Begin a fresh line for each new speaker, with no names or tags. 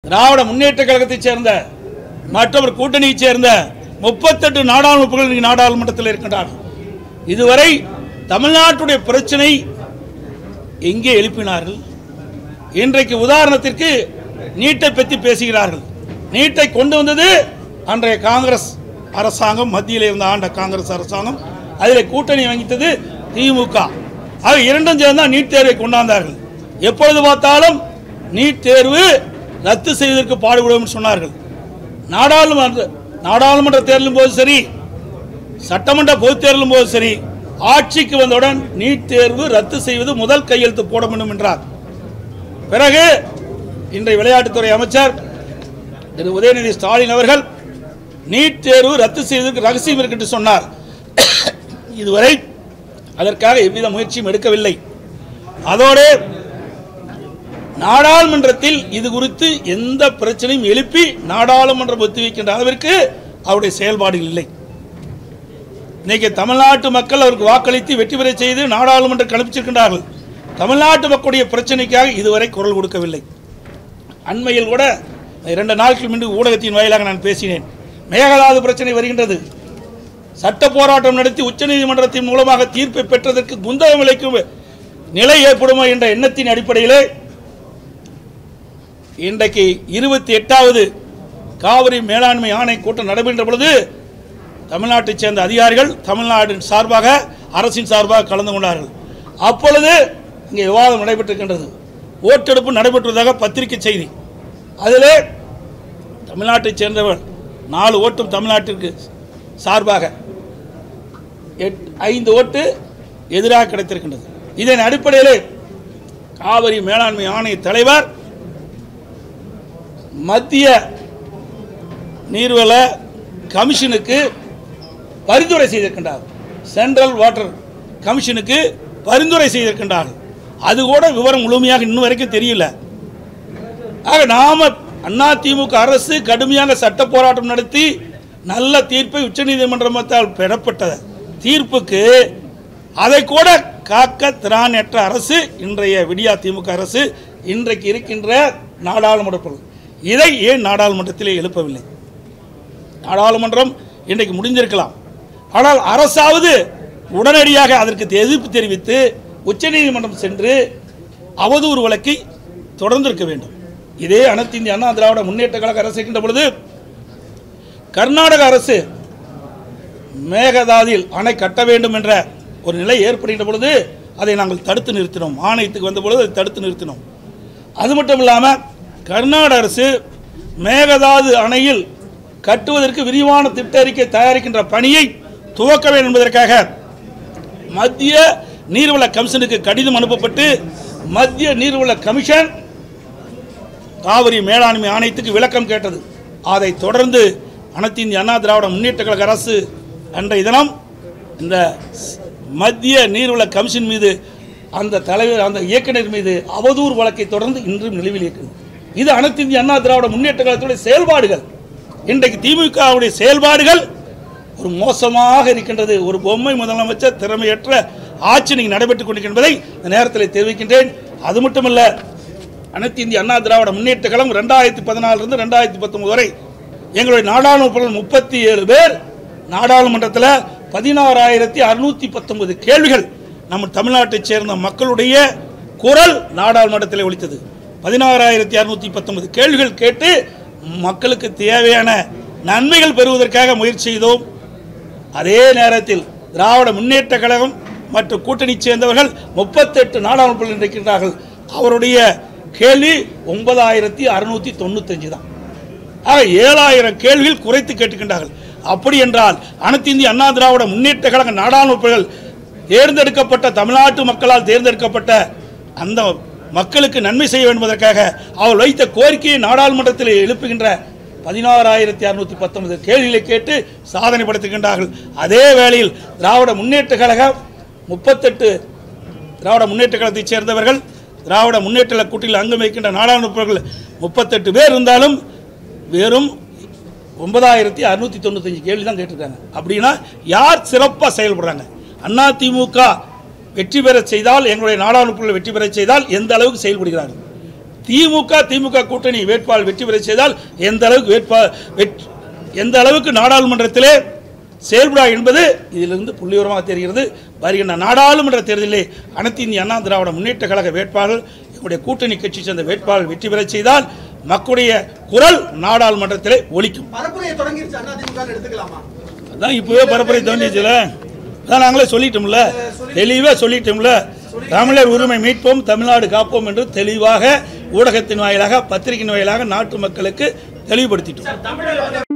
திராவிட முன்னேற்ற கழகத்தைச் சேர்ந்த மற்றொரு கூட்டணியைச் சேர்ந்த 38 நாடாளுமன்ற நாடாளுமன்றத்தில் இருக்கின்றார்கள். இதுவரை தமிழ்நாட்டுடைய பிரச்சனை எங்கே எழுப்பினார்கள்? இன்றைக்கு உதாரணத்திற்கு நீட்டை பற்றி பேசுகிறார்கள். நீட்டை கொண்டு வந்தது அன்றைய காங்கிரஸ் அரசாங்கம், மத்தியில் இருந்த ஆண்ட காங்கிரஸ் அரசாங்கம். அதில் கூட்டணி வகித்தது திமுக. ஆக இரண்டும் சேர்ந்தா நீட் தேர்வை கொண்டாந்தார்கள். எப்பொழுது பார்த்தாலும் நீட் தேர்வு ரத்து செய்வதற்கு பாடுபடும் சொன்னார்கள். நாடாளுமன்ற தேர்தலும் போது சரி, சட்டமன்ற பொதுத் தேர்தலும் போது சரி, ஆட்சிக்கு வந்தவுடன் நீட் தேர்வு ரத்து செய்வது முதல் கையெழுத்து போட வேண்டும் என்றார். பிறகு இன்றைய விளையாட்டுத்துறை அமைச்சர் திரு உதயநிதி ஸ்டாலின் அவர்கள் நீட் தேர்வு ரத்து செய்வதற்கு ரகசியம் இருக்கு என்று சொன்னார். இதுவரை அதற்காக எவ்வித முயற்சியும் எடுக்கவில்லை. அதோடு நாடாளுமன்றத்தில் இது குறித்து எந்த பிரச்சனையும் எழுப்பி நாடாளுமன்றம் ஒத்திவைக்கின்ற அளவிற்கு அவருடைய செயல்பாடுகள் இல்லை. இன்னைக்கு தமிழ்நாட்டு மக்கள் அவருக்கு வாக்களித்து வெற்றி பெற செய்து நாடாளுமன்றம் அனுப்பிச்சிருக்கின்றார்கள். தமிழ்நாட்டு மக்களுடைய பிரச்சனைக்காக இதுவரை குரல் கொடுக்கவில்லை. அண்மையில் கூட 2 நாட்கள் முன்பு ஊடகத்தின் வாயிலாக நான் பேசினேன். மேகதாது பிரச்சனை வருகின்றது. சட்ட போராட்டம் நடத்தி உச்சநீதிமன்றத்தின் மூலமாக தீர்ப்பை பெற்றதற்கு குந்தகம் விளைக்கும் நிலை ஏற்படுமா என்ற எண்ணத்தின் அடிப்படையிலே இன்றைக்கு 28வது காவிரி மேலாண்மை ஆணை கூட்டம் நடைபெறுகின்ற பொழுது தமிழ்நாட்டைச் சேர்ந்த அதிகாரிகள் தமிழ்நாட்டின் சார்பாக, அரசின் சார்பாக கலந்து கொண்டார்கள். அப்பொழுது இங்கே விவாதம் நடைபெற்றிருக்கின்றது. ஓட்டெடுப்பு நடைபெற்றதாக பத்திரிகை செய்தி. அதிலே தமிழ்நாட்டைச் சேர்ந்தவர் 4 ஓட்டும் தமிழ்நாட்டிற்கு சார்பாக, 5 ஓட்டு எதிராக கிடைத்திருக்கின்றது. இதன் அடிப்படையில் காவிரி மேலாண்மை ஆணைய தலைவர் மத்திய நீர்வள கமிஷனுக்கு பரிந்துரை செய்திருக்கின்றார். சென்ட்ரல் வாட்டர் கமிஷனுக்கு பரிந்துரை செய்திருக்கின்றார்கள். அது கூட விவரம் முழுமையாக இன்னும் வரைக்கும் தெரியல. ஆக நாம அதிமுக அரசு கடுமையாக சட்ட போராட்டம் நடத்தி நல்ல தீர்ப்பை உச்சநீதிமன்றத்தால் பெறப்பட்ட தீர்ப்புக்கு அதை கூட காக்க திராணற்ற அரசு இன்றைய விடியா திமுக அரசு. இன்றைக்கு இருக்கின்ற நாடாளுமன்ற இதை ஏன் நாடாளுமன்றத்திலே எழுப்பவில்லை? நாடாளுமன்றம் இன்றைக்கு முடிஞ்சிருக்கலாம். ஆனால் அரசாவது உடனடியாக அதற்கு எதிர்ப்பு தெரிவித்து உச்சநீதிமன்றம் சென்று அவதூறு வழக்கை தொடர்ந்திருக்க வேண்டும். இதே அனைத்து இந்திய அண்ணா திராவிட முன்னேற்ற கழக அரசு இருக்கின்ற பொழுது கர்நாடக அரசு மேகதாதில் அணை கட்ட வேண்டும் என்ற ஒரு நிலை ஏற்படுகின்ற பொழுது அதை நாங்கள் தடுத்து நிறுத்தினோம். ஆணையத்துக்கு வந்த பொழுது அதை தடுத்து நிறுத்தினோம். அது மட்டும் இல்லாமல் கர்நாடக அரசு மேகதாது அணையில் கட்டுவதற்கு விரிவான திட்ட அறிக்கை தயாரிக்கின்ற பணியை துவக்க வேண்டும் என்பதற்காக மத்திய நீர்வள கமிஷனுக்கு கடிதம் அனுப்பப்பட்டு மத்திய நீர்வள கமிஷன் காவிரி மேலாண்மை ஆணையத்துக்கு விளக்கம் கேட்டது. அதை தொடர்ந்து அனைத்து இந்திய அண்ணா திராவிட முன்னேற்ற கழக அரசு அன்றைய தினம் இந்த மத்திய நீர்வள கமிஷன் மீது அந்த தலைவர், அந்த இயக்குனர் மீது அவதூறு வழக்கை தொடர்ந்து இன்றும் நிலுவையில் இருக்கிறது. இது அனைத்து இந்திய அண்ணா திராவிட முன்னேற்ற கழகத்துடைய செயல்பாடுகள். இன்றைக்கு திமுகவுடைய செயல்பாடுகள் ஒரு மோசமாக இருக்கின்றது. ஒரு பொம்மை முதலமைச்சர் திறமையற்ற ஆட்சி நீங்கள் நடைபெற்றுக் கொண்டிருக்கின்றதை இந்த நேரத்தில் தெரிவிக்கின்றேன். அது மட்டுமல்ல, அனைத்து இந்திய அண்ணா திராவிட முன்னேற்ற கழகம் 2014 2019 வரை எங்களுடைய நாடாளுமன்ற 37 பேர் நாடாளுமன்றத்தில் 16,619 கேள்விகள் நம்ம தமிழ்நாட்டைச் சேர்ந்த மக்களுடைய குரல் நாடாளுமன்றத்தில் ஒலித்தது. 16,619 கேள்விகள் கேட்டு மக்களுக்கு தேவையான நன்மைகள் பெறுவதற்காக முயற்சி செய்தோம். அதே நேரத்தில் திராவிட முன்னேற்ற கழகம் மற்றும் கூட்டணி சேர்ந்தவர்கள் 38 நாடாளுமன்றத்தில் இருக்கின்றார்கள். அவருடைய கேள்வி 9,695 தான். ஆக 7,000 கேள்விகள் குறைத்து கேட்டுக்கின்றார்கள். அப்படி என்றால் அனைத்து இந்திய அண்ணா திராவிட முன்னேற்ற கழக நாடாளுமன்றங்கள் தேர்ந்தெடுக்கப்பட்ட தமிழ்நாட்டு மக்களால் தேர்ந்தெடுக்கப்பட்ட அந்த மக்களுக்கு நன்மை செய்ய வேண்டும் என்பதற்காக அவர் வைத்த கோரிக்கையை நாடாளுமன்றத்தில் எழுப்புகின்ற 16,619 கேள்விகளை கேட்டு சாதனை படுத்துகின்றார்கள். அதே வேளையில் திராவிட முன்னேற்ற கழகம் 38 திராவிட முன்னேற்ற கழகத்தைச் சேர்ந்தவர்கள் திராவிட முன்னேற்ற கூட்டணியில் அங்கம் வைக்கின்ற நாடாளுமன்றங்கள் 38 பேர் இருந்தாலும் வெறும் 9,695 கேள்வி தான் கேட்டிருக்காங்க. அப்படின்னா யார் சிறப்பாக செயல்படுறாங்க? அதிமுக வெற்றி பெற செய்தால், எங்களுடைய நாடாளுமன்றத்தில் வெற்றி பெற செய்தால் எந்த அளவுக்கு செயல்படுகிறார்கள்? திமுக கூட்டணி வேட்பாளர் வெற்றி பெற செய்தால் எந்த அளவுக்கு நாடாளுமன்றத்திலே செயல்படா என்பது இதிலிருந்து புள்ளிவிவரமாக தெரிகிறது. வருகின்ற நாடாளுமன்ற தேர்தலிலே அனைத்து இந்திய அண்ணா திராவிட முன்னேற்ற கழக வேட்பாளர்கள் எங்களுடைய கூட்டணி கட்சி சேர்ந்த வேட்பாளர் வெற்றி பெற செய்தால் மக்களுடைய குரல் நாடாளுமன்றத்திலே ஒலிக்கும். அதான் இப்பவே பரப்புரை தோன்றிச்சுல, அதான் நாங்களே சொல்லிட்டோம்ல, தெளிவாக சொல்லிட்டோம்ல. தமிழர் உரிமை மீட்போம், தமிழ்நாடு காப்போம் என்று தெளிவாக ஊடகத்தின் வாயிலாக, பத்திரிகையின் வாயிலாக நாட்டு மக்களுக்கு தெளிவுபடுத்திட்டோம்.